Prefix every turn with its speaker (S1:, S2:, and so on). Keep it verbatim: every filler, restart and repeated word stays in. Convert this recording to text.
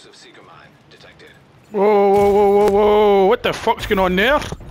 S1: explosive seeker mine detected.
S2: Whoa, whoa, whoa, whoa, whoa! What the fuck's going on there?